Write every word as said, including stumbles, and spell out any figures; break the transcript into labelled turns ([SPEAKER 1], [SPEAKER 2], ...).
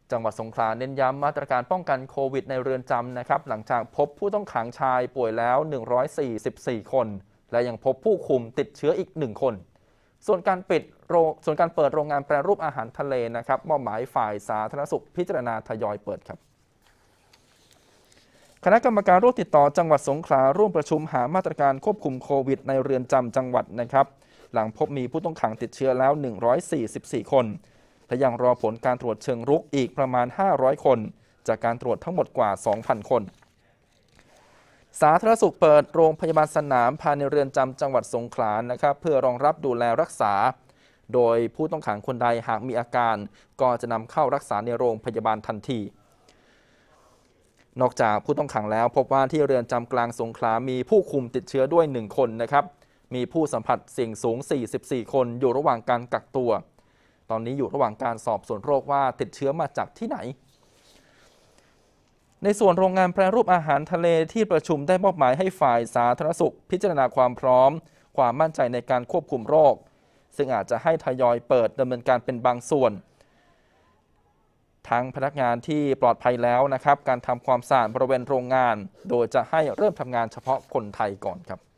[SPEAKER 1] จังหวัดสงขลาเน้นย้ำมาตรการป้องกันโควิดในเรือนจำนะครับหลังจากพบผู้ต้องขังชายป่วยแล้วหนึ่งร้อยสี่สิบสี่คนและยังพบผู้คุมติดเชื้ออีกหนึ่งคนส่วนการปิดโรงส่วนการเปิดโรงงานแปรรูปอาหารทะเลนะครับมอบหมายฝ่ายสาธารณสุขพิจารณาทยอยเปิดครับคณะกรรมการโรคติดต่อจังหวัดสงขลาร่วมประชุมหามาตรการควบคุมโควิดในเรือนจำจังหวัดนะครับหลังพบมีผู้ต้องขังติดเชื้อแล้วหนึ่งร้อยสี่สิบสี่คนและยังรอผลการตรวจเชิงรุกอีกประมาณห้าร้อยคนจากการตรวจทั้งหมดกว่า สองพัน คนสาธารณสุขเปิดโรงพยาบาลสนามภายในเรือนจำจังหวัดสงขลานะครับเพื่อรองรับดูแลรักษาโดยผู้ต้องขังคนใดหากมีอาการก็จะนำเข้ารักษาในโรงพยาบาลทันทีนอกจากผู้ต้องขังแล้วพบว่าที่เรือนจำกลางสงขลามีผู้คุมติดเชื้อด้วยหนึ่งคนนะครับมีผู้สัมผัสเสี่ยงสูงสี่สิบสี่คนอยู่ระหว่างการกักตัวตอนนี้อยู่ระหว่างการสอบสวนโรคว่าติดเชื้อมาจากที่ไหนในส่วนโรงงานแปรรูปอาหารทะเลที่ประชุมได้มอบหมายให้ฝ่ายสาธารณสุขพิจารณาความพร้อมความมั่นใจในการควบคุมโรคซึ่งอาจจะให้ทยอยเปิดดำเนินการเป็นบางส่วนทั้งพนักงานที่ปลอดภัยแล้วนะครับการทำความสะอาดบริเวณโรงงานโดยจะให้เริ่มทำงานเฉพาะคนไทยก่อนครับ